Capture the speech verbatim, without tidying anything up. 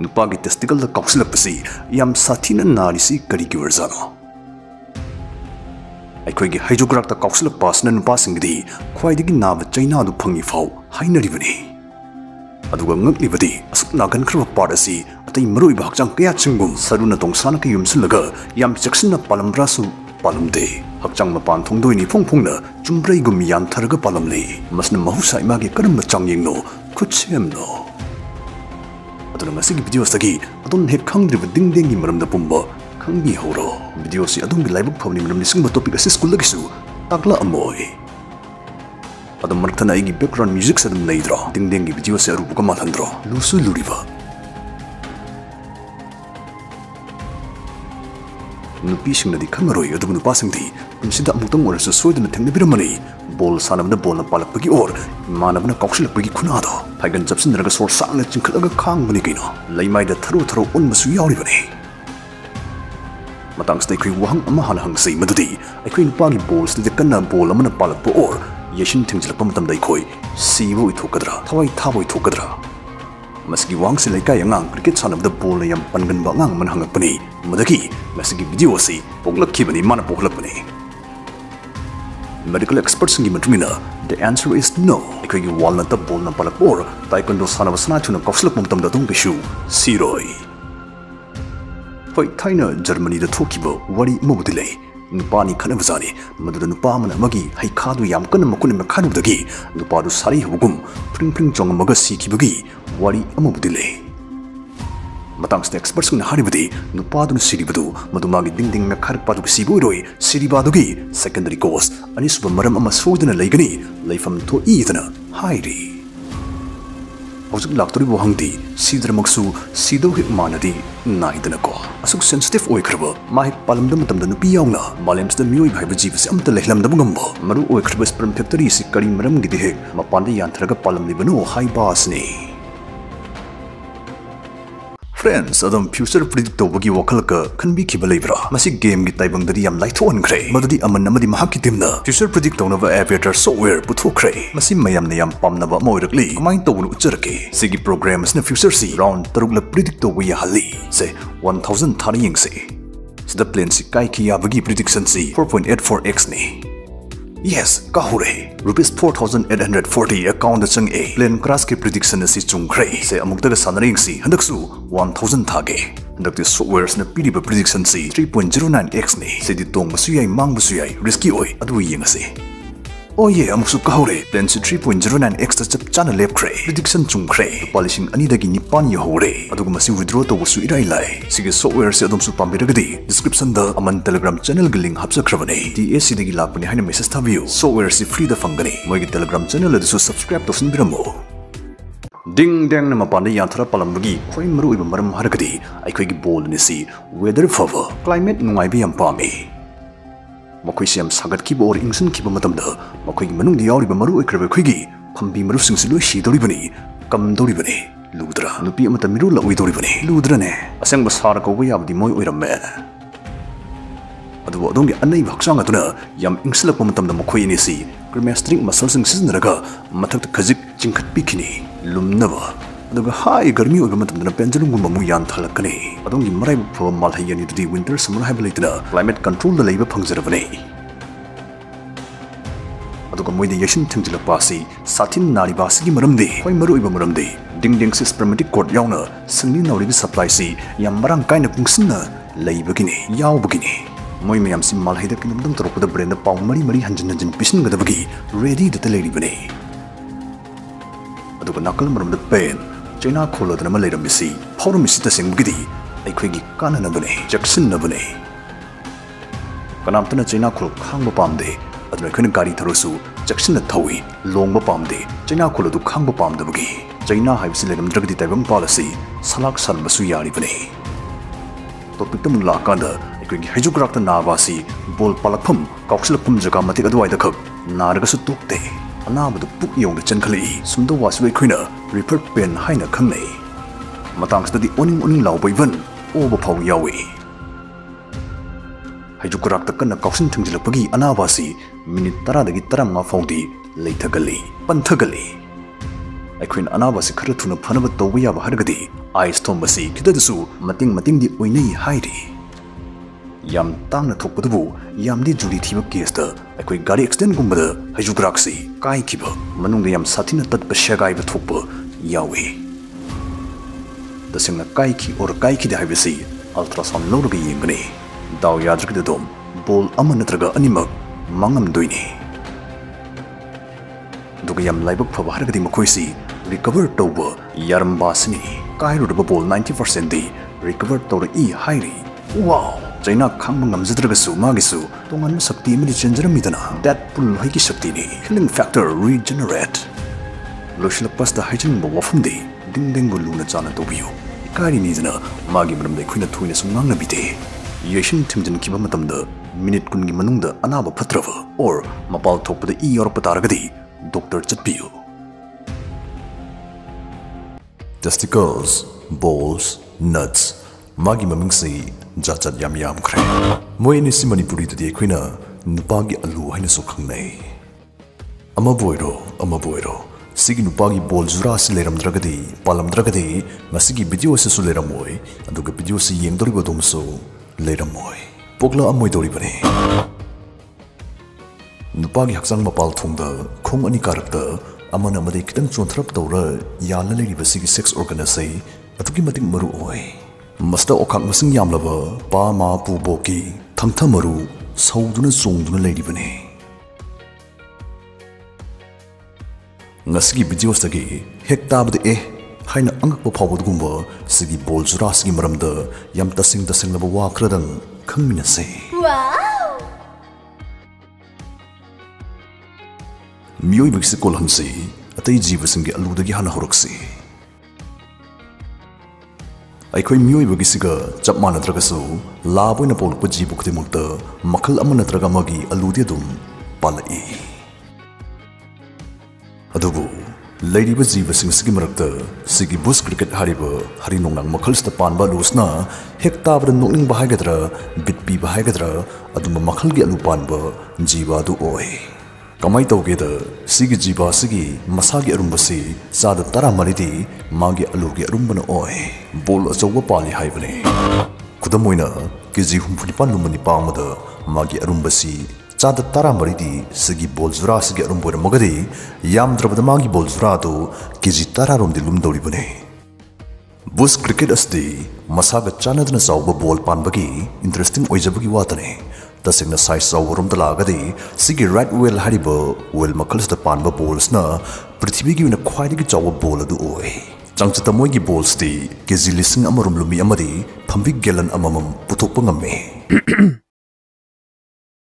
Nupagi testicle the Kaosillakpa Yam Sathina Narisi Karigino. I quake hydrograph the Kaosillakpa Sathina Nupisingnadi, quite the Nav China to Pungifo, Haina Rivani. Aduang Livadi, Nagan Crew Parasi, at the Muru Bakjang Kayachingum, Saruna Tongsanaki Yumsilaga, Yam Jackson of Palambrasu, Palumde, Hakjang Mapan Tongdoini Pongpuna, Jumbregum Yan Targa Palamli, Masna Mahusa Magi Karamachang no, Kuchim no. Masig videos tagi, adon hek khangdri ba ding ding gi maram da pumba khangbi horo video si adon gi live phawni maram ni singba topic asi school lagi su takla amoy adon marthana igi background music sa dum leidro ding ding gi video si aru ka malhandro lusu luriba Nupisingnadi Khangaroi adu Nupasingdi insida mutang orasu soidna thengna biramani bol sanamna bolna palakpagi or manabna Kaosillakpagi khunado phaigan japsinraga sor sangna chingkhalaga khangbani kino leimaida tharu tharu unmasu yauribani matangsta ikhui wahang ama hana hangsei madudi ikhui nupagi bols de kanna bol amana palakpa or yeshin thingjilakpa matamda ikhui sibo ithokadra thawai thaboi thokadra Masigi wang si laikai angang cricket sanabda bol na yam pangan ba ngang man hangakpani madagi masigi video si poglakkhibani mana poglakpani Medical experts ngi matumina the answer is no ikoi walna ta bol na palakor taekwondo sanaba sana chuna Kaosillakpa matamda dong geshu siroi Hoi thaina Germany da thokiba wari mobudile Nupani Khanavazani, Madura Nupamana Magi, Haikadu Yamkan Makun Makadagi, Nupadu Sari Hugum, Pring Pring Jong Magasi Kibagi, Wari Amobdile. Matangs the experts in Haribadi, Nupadu Siribadu, Madumagi Ding Ding Makarpadu Siburoi, Siribadugi, secondary course, Anisba Maram Amasudana Lagani, Leifam to Ethana, Hairi. Howsik Laktori Bohangdi, Sidra Maksu, Sido Hitmanadi, Naidanako. Asuk sensitive oikraba, Mahik Palamdam the Nupiona, Malems the Mui Hibajivs am the Lehlam the Mugumbo, Maru Oikrabas Permpectory Sikari Maram Gidihik, Mapandi Yantraga Palam Libano, High Basni. Friends, Adam future predicto wagi wakalaka can be kibalibra. Masig game git taibang dadi am light one cray. Madadi aman namadi mahakitimna. Future predicto nova aviator software puto cray. Masim mayam na yam pam naba moirakli. Kumain to ucherke. Sigi programs na future si round tarugla predicto waya hali. Say one thousand thirty si. Sida plane si kai kiya wagi prediction si four point eight four x ni. Yes, kahure. Rupees four thousand eight hundred forty account chung a plane crash ki prediction si chung cray. Say amukta sanaring si handaksu one thousand thage. Handak the softwares na pidiba prediction si three point zero nine x ni. Say di tong masuyay mang masuyay risky oi adu yeng si. Oh yeah, amuksu kahure. Plane si three point zero nine x ta chap chana lep cray. Prediction chung cray. Polishing ani dagi nipan yo hore. Adu masi withdraw to wasu irai lai. Sige software si adom su pambiragadi. Description da Aman Telegram channel gi link hapsakravani. D A C dagi lakpani haina message thabiyo. Software si free da fangani. Moigi Telegram channel adu subscribe to sinbiramo. Ding dang na mapanda yanthara palambagi khoi maru iba maram haragadi. Aikoi gi bol ni si weather favor. Climate nungai bi yam pami. Makoi siam sagat ki bor ingsun ki matamda. Makoi gi manung di yauri ba maru ikraba khoi gi phambi maru sing silu shi dori bani. Kam dori bani. Ludra nupi amata miru la oi dori bani. Ludra ne asang basara ko wi abdi moi oiramme. Adu adongi anai bhaksang atuna yam ingslakpa matamda makoi ni si gymnastic muscle sing siznaraga mathak khajik chingkhat pikini lumnaba aduga hai garmi oiba matamda pendulum gumba mu yan thalakani adongi marai pho mal hayani dudi winter summer haibalaitna climate control da leiba phangjarabani aduga moide yashin thingilakpa si Sathina Narisi gi maramde hoi maru oiba maramde ding ding si spermatic cord yauna singni nauri gi supply si yam marang kaina pungsinna leibagini yaubagini Moi mayam si malhaida kinamdam tarokuda brand pau mari mari hanjin hanjin pisin gadabagi ready da lady bane aduga nakal maram da pen China kholo da malai ramisi phawra misi ta singbgidi aikhoi gi kana na bane jackson na bane kanamtana China khol khangba pamde aduna khoi gari tharosu jackson na thawi longba pamde China kholo du khangba pamdabagi China haibsi legam dragdi taibam policy salak salbasu yari bane topic tam la kanda Hijukrakta Navasi, Bol Palakpum, Kaosillakpum Jaga Matik Adwaida Kuk, Naragasu Tukte, Anabadu Puk Yong the Chankali, Sumdo Wasway Quina, Ripper Pen Haina Kangley. Matangs the Oning Oning Lao Bavan, Over Pow Yawi. Hijukrakta Kana Kaosin Tinglapagi, Anavasi, Minitara the Gitarama Fauti, Later Gali, Pantagali. ꯑꯩꯈꯣꯏꯅ ꯑꯅꯥꯕꯁꯤ ꯈꯔ ꯊꯨꯅ ꯐꯅꯕ ꯇꯧꯕ ꯌꯥꯕ ꯍꯥꯏꯔꯒꯗꯤ ice ꯊꯣꯝꯕꯁꯤ ꯈꯤꯇꯗꯁꯨ ꯃꯇꯦꯡ ꯃꯇꯦꯡꯗꯤ ꯑꯣꯏꯅꯩ ꯍꯥꯏꯔꯤ ꯌꯥꯝ ꯇꯥꯡꯅ ꯊꯣꯛꯄꯗꯨꯕꯨ ꯌꯥꯝꯗꯤ ꯖꯨꯔꯤ ꯊꯤꯕ ꯀꯦꯁꯇ ꯑꯩꯈꯣꯏ ꯒꯥꯔꯤ ꯑꯦꯛꯁꯤꯗꯦꯟꯠꯒꯨꯝꯕꯗ ꯍꯩꯖꯨꯒ꯭ꯔꯥꯛꯁꯤ ꯀꯥꯏꯈꯤꯕ ꯃꯅꯨꯡꯗ ꯌꯥꯝ ꯁꯥꯊꯤꯅ ꯇꯠꯄ ꯁꯦꯒꯥꯏꯕ ꯊꯣꯛꯄ ꯌꯥꯎꯏ तसेंगना काइखी और काइखीदे हाइबसी अल्ट्रासाउंड लौरगा येंगनी दाव याद्रगदोम बोल अमा नत्रगा अनिमक मांगमदोइनी दुगा याम लाइबक फबा हरगदी मखोइसी रिकवर तौबा यारमबासनी काइरुदबा बोल ninety percent दी रिकवर तौर ई हाइरी वाओ चाइना खांबा ngamjadragasu magisu tongan शक्ति अमदि चेंजरमिदना दैट पुल हाइकी शक्तिनी हीलिंग फैक्टर रीजनरेट लोशलकपासदा हाइजनबा वफमदी ding ding bu luna chana tobiyo kari ni jana magi maram dai khuina thuina sum ngang na bite yeshin thimjin kiba matam da minute kun gi manung da anaba phatrava or mapal thokpa da e yor pataragadi doctor chatpiyo testicles balls nuts magi maming sei jachat yam yam khre moi ni si manipuri da de khuina nupagi alu haina so khangnai ama boiro ama boiro सिगी नुपागी बोल जुरा से लेरमद्रगदी पालमद्रगदी मसिगी video से सु लेरमोय अदुगा video से येंगदोरिबो दोमसो लेरमोय पोगला अमोय दोरिबने नुपागी हक्सांग मपाल थोंगदा खोंग अनि कारकता अमन अमदे कितंग चोंथरप तौरा याला लेरिबा सिगी सेक्स ऑर्गनसै अदुगी मतिंग मरु ओय मस्ता ओखाक मसिंग यामलबा पा मा पु बोकी थंगथा मरु सौदुना चोंगदुना लेरिबने ngasigi videos dagi hek tabde e haina angakpa phawdgumba sigi bol jura sigi maramda yam tasing tasing laba wa khradang khangmina se wow miyoi biksi kolhansi atai jiba singi alu dagi hana horaksi aikhoi miyoi bagisiga chap manadragasu laboina polukpa jibu khudimukta makhal amana traga magi alu de dum palai अदुबु लैरिबा जीवसिंग सिगी मरक्ता सिगी बुस cricket हारिबा हारि नोंनांग मखलस्ता पानबा लुसना हेक ताबद नोंनिंग बाहायगद्रा बिटपी बाहायगद्रा अदुम मखलगी अलु पानबा जीवा दु ओय कमाई तौगेदा सिगी जीवा सिगी मसागी अरुंबसी चाद तरा मरिदी मागी अलुगी अरुंबना ओय बोल अचौबा पाली हाइबने खुदम ओइना केजी हुमफुनिपान लुमनि पामदा मागी अरुंबसी चाद तरा मरिदी सिगी बोल जुरा सिगी अरुंबोर मगदी याम द्रबदा मागी बोल जुरा दो केजी तरा रोमदि लुमदौरिबने बुस क्रिकेट असदी मसागा चानदना चावबा बोल पानबगी इंटरेस्टिंग ओइजबगी वातने तसेंगना साइज चावरोमदा लागदी सिगी राइट वेल हारिबा वेल मखलसदा पानबा बोल्सना पृथ्वीगी विना ख्वाइदगी चावबा बोल अदु ओय चांगचता मोइगी बोल्सदी केजी लिसिंग अमरोम लुमि अमदी फम्बी गेलन अममम पुथोकपा ngame